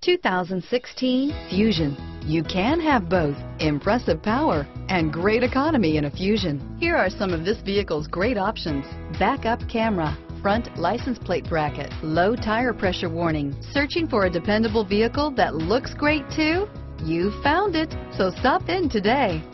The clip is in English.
2016 Fusion. You can have both impressive power and great economy in a Fusion. Here are some of this vehicle's great options: backup camera, front license plate bracket, low tire pressure warning. Searching for a dependable vehicle that looks great too? You found it, so stop in today.